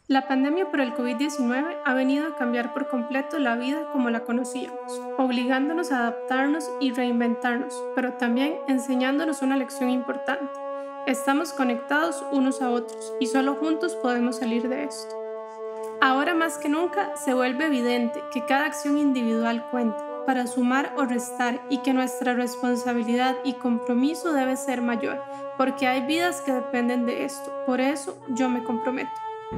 La pandemia por el COVID-19 ha venido a cambiar por completo la vida como la conocíamos, obligándonos a adaptarnos y reinventarnos, pero también enseñándonos una lección importante. Estamos conectados unos a otros y solo juntos podemos salir de esto. Ahora más que nunca se vuelve evidente que cada acción individual cuenta para sumar o restar y que nuestra responsabilidad y compromiso debe ser mayor, porque hay vidas que dependen de esto. Por eso yo me comprometo.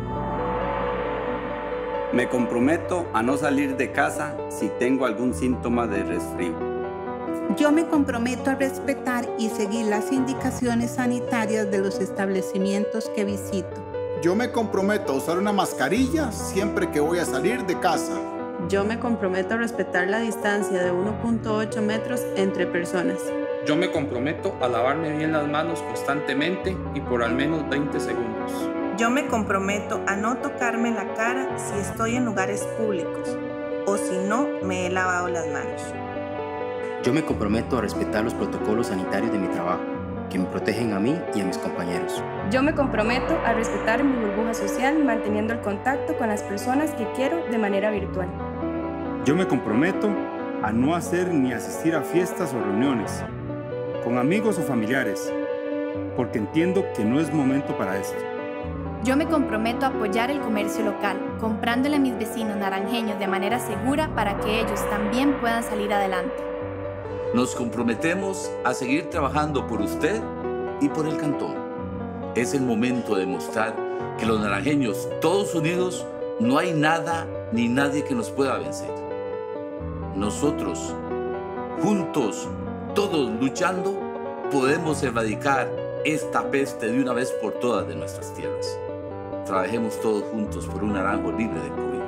Me comprometo a no salir de casa si tengo algún síntoma de resfrío. Yo me comprometo a respetar y seguir las indicaciones sanitarias de los establecimientos que visito. Yo me comprometo a usar una mascarilla siempre que voy a salir de casa. Yo me comprometo a respetar la distancia de 1.8 metros entre personas. Yo me comprometo a lavarme bien las manos constantemente y por al menos 20 segundos. Yo me comprometo a no tocarme la cara si estoy en lugares públicos o si no me he lavado las manos. Yo me comprometo a respetar los protocolos sanitarios de mi trabajo, que me protegen a mí y a mis compañeros. Yo me comprometo a respetar mi burbuja social manteniendo el contacto con las personas que quiero de manera virtual. Yo me comprometo a no hacer ni asistir a fiestas o reuniones con amigos o familiares, porque entiendo que no es momento para esto. Yo me comprometo a apoyar el comercio local, comprándole a mis vecinos naranjeños de manera segura para que ellos también puedan salir adelante. Nos comprometemos a seguir trabajando por usted y por el cantón. Es el momento de mostrar que los naranjeños, todos unidos, no hay nada ni nadie que nos pueda vencer. Nosotros, juntos, todos luchando, podemos erradicar esta peste de una vez por todas de nuestras tierras. Trabajemos todos juntos por un Naranjo libre de COVID.